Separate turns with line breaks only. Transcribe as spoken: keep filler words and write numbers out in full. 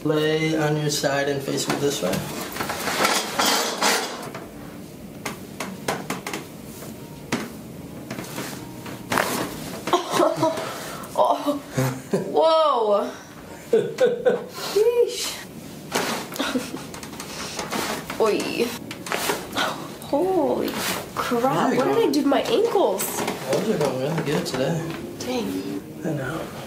Lay on your side and face me this way.
Oh, whoa. Yeesh. Oi. Holy crap, what did I do to my ankles?
Those are going really good today.
Dang.
I know.